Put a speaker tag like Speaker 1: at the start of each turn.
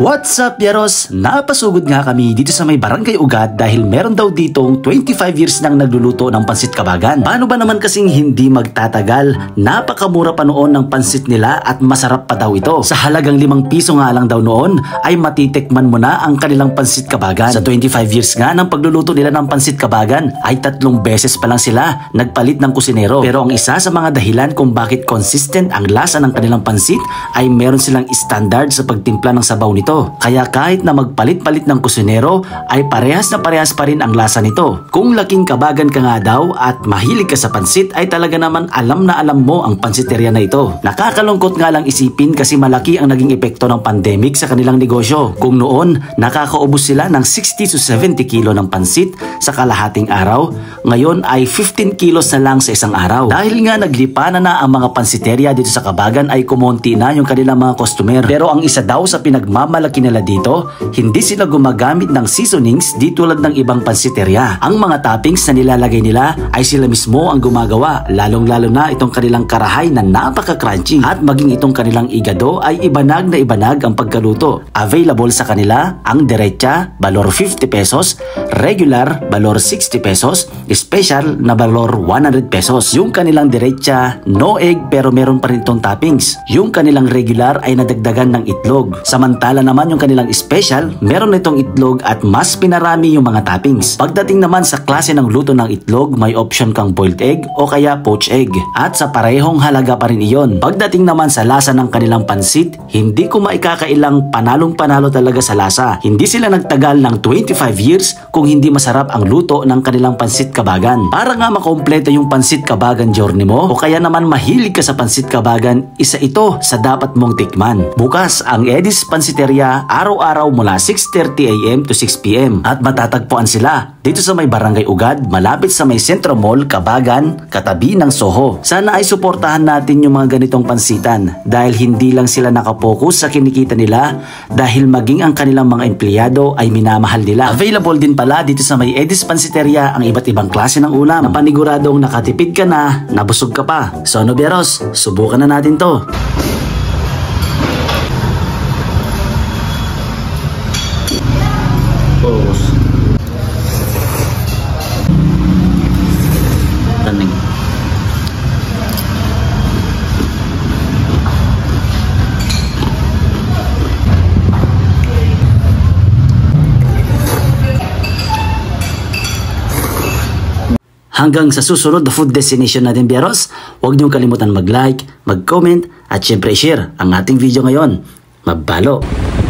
Speaker 1: What's up, Biyahero? Napasugod nga kami dito sa may Barangay Ugat dahil meron daw ditong 25 years nang nagluluto ng pansit kabagan. Paano ba naman kasing hindi magtatagal? Napakamura pa noon ng pansit nila at masarap pa daw ito. Sa halagang 5 piso nga lang daw noon ay matitikman mo na ang kanilang pansit kabagan. Sa 25 years nga ng pagluluto nila ng pansit kabagan ay 3 beses pa lang sila nagpalit ng kusinero. Pero ang isa sa mga dahilan kung bakit consistent ang lasa ng kanilang pansit ay meron silang standard sa pagtimpla ng sabaw nito. Kaya kahit na magpalit-palit ng kusinero ay parehas na parehas pa rin ang lasa nito. Kung laking kabagan ka nga daw at mahilig ka sa pansit ay talaga naman alam na alam mo ang pansiteria na ito. Nakakalungkot nga lang isipin kasi malaki ang naging epekto ng pandemic sa kanilang negosyo. Kung noon nakakaubos sila ng 60 to 70 kilo ng pansit sa kalahating araw, ngayon ay 15 kilos na lang sa isang araw. Dahil nga naglipa na ang mga pansiteria dito sa Kabagan ay kumonti na yung kanilang mga customer. Pero ang isa daw sa pinagmamalaki nila dito, hindi sila gumagamit ng seasonings di tulad ng ibang pansiteria. Ang mga toppings na nilalagay nila ay sila mismo ang gumagawa, lalong-lalo na itong kanilang karahay na napaka-crunchy at maging itong kanilang igado ay ibanag na ibanag ang pagkaluto. Available sa kanila ang derecha, balor 50 pesos, regular, balor 60 pesos, special na balor 100 pesos. Yung kanilang derecha, no egg pero meron pa rin itong toppings. Yung kanilang regular ay nadagdagan ng itlog. Samantala naman yung kanilang special, meron na itong itlog at mas pinarami yung mga toppings. Pagdating naman sa klase ng luto ng itlog, may option kang boiled egg o kaya poached egg. At sa parehong halaga pa rin iyon. Pagdating naman sa lasa ng kanilang pansit, hindi ko maikakailang panalong-panalo talaga sa lasa. Hindi sila nagtagal ng 25 years kung hindi masarap ang luto ng kanilang pansit kabagan. Para nga makompleto yung pansit kabagan journey mo o kaya naman mahilig ka sa pansit kabagan, isa ito sa dapat mong tikman. Bukas ang Eddie's Pansiteria araw-araw mula 6:30 AM to 6 PM at matatagpuan sila dito sa may Barangay Ugad, malapit sa may Centro Mall, Kabagan, katabi ng Soho. Sana ay suportahan natin yung mga ganitong pansitan dahil hindi lang sila nakapokus sa kinikita nila dahil maging ang kanilang mga empleyado ay minamahal nila. Available din pala dito sa may Eddie's Pansiteria ang iba't ibang klase ng ulam na paniguradong nakatipid ka na, nabusog ka pa. So ano, Biyahero, subukan na natin to. Taning. Hanggang sa susunod na food destination natin, Biyahero, huwag niyong kalimutan mag-like, mag-comment at syempre share ang ating video ngayon. Mabalo!